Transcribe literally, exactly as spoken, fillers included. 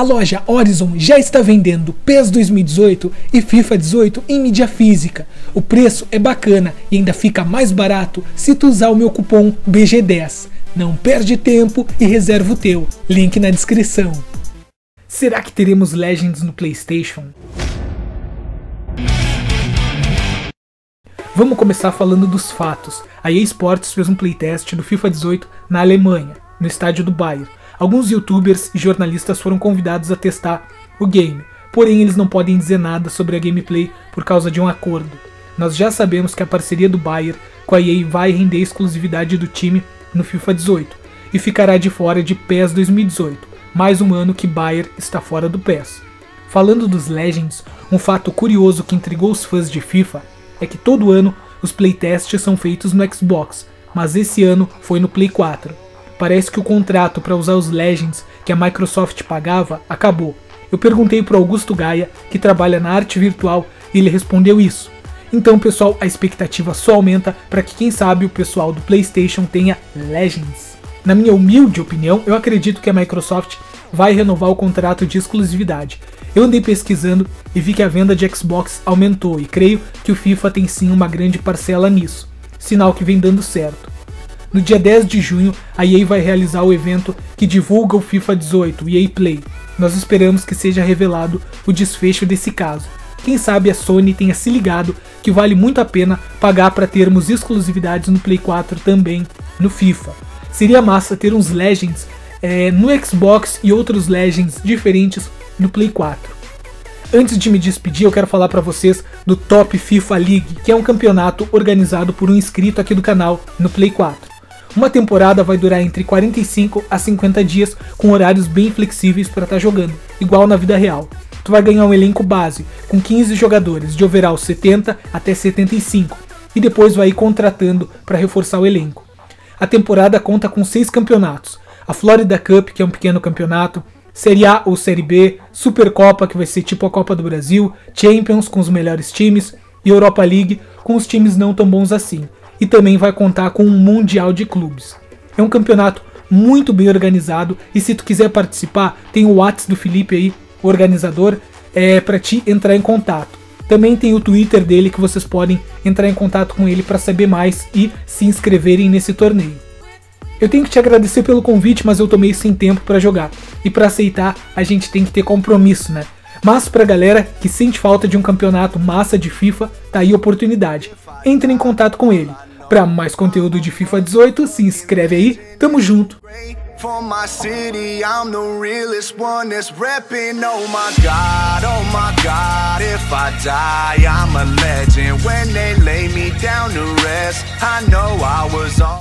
A loja Horizon já está vendendo P E S dois mil e dezoito e FIFA dezoito em mídia física. O preço é bacana e ainda fica mais barato se tu usar o meu cupom B G dez. Não perde tempo e reserva o teu. Link na descrição. Será que teremos Legends no PlayStation? Vamos começar falando dos fatos. A E A Sports fez um playtest do FIFA dezoito na Alemanha, no estádio do Bayern. Alguns youtubers e jornalistas foram convidados a testar o game, porém eles não podem dizer nada sobre a gameplay por causa de um acordo. Nós já sabemos que a parceria do Bayern com a E A vai render a exclusividade do time no FIFA dezoito e ficará de fora de P E S dois mil e dezoito, mais um ano que Bayern está fora do P E S. Falando dos Legends, um fato curioso que intrigou os fãs de FIFA é que todo ano os playtests são feitos no Xbox, mas esse ano foi no Play quatro. Parece que o contrato para usar os Legends que a Microsoft pagava acabou. Eu perguntei para o Augusto Gaia, que trabalha na arte virtual, e ele respondeu isso. Então, pessoal, a expectativa só aumenta para que, quem sabe, o pessoal do PlayStation tenha Legends. Na minha humilde opinião, eu acredito que a Microsoft vai renovar o contrato de exclusividade. Eu andei pesquisando e vi que a venda de Xbox aumentou e creio que o FIFA tem sim uma grande parcela nisso, sinal que vem dando certo. No dia dez de junho, a E A vai realizar o evento que divulga o FIFA dezoito, o E A Play. Nós esperamos que seja revelado o desfecho desse caso. Quem sabe a Sony tenha se ligado que vale muito a pena pagar para termos exclusividades no Play quatro também no FIFA. Seria massa ter uns Legends é, no Xbox e outros Legends diferentes no Play quatro. Antes de me despedir, eu quero falar para vocês do Top FIFA League, que é um campeonato organizado por um inscrito aqui do canal no Play quatro. Uma temporada vai durar entre quarenta e cinco a cinquenta dias, com horários bem flexíveis para estar jogando, igual na vida real. Tu vai ganhar um elenco base, com quinze jogadores, de overall setenta até setenta e cinco, e depois vai ir contratando para reforçar o elenco. A temporada conta com seis campeonatos: a Florida Cup, que é um pequeno campeonato, Série A ou Série B, Supercopa, que vai ser tipo a Copa do Brasil, Champions com os melhores times, e Europa League com os times não tão bons assim. E também vai contar com um Mundial de Clubes. É um campeonato muito bem organizado e se tu quiser participar, tem o WhatsApp do Felipe aí, o organizador, é, para te entrar em contato. Também tem o Twitter dele que vocês podem entrar em contato com ele para saber mais e se inscreverem nesse torneio. Eu tenho que te agradecer pelo convite, mas eu tomei sem tempo para jogar. E para aceitar, a gente tem que ter compromisso, né? Mas pra galera que sente falta de um campeonato massa de FIFA, tá aí a oportunidade. Entre em contato com ele. Pra mais conteúdo de FIFA dezoito, se inscreve aí, tamo junto! For my city, I'm the realest one that's reppin'. Oh my God, oh my God, if I die, I'm a legend. When they lay me down to rest, I know I was all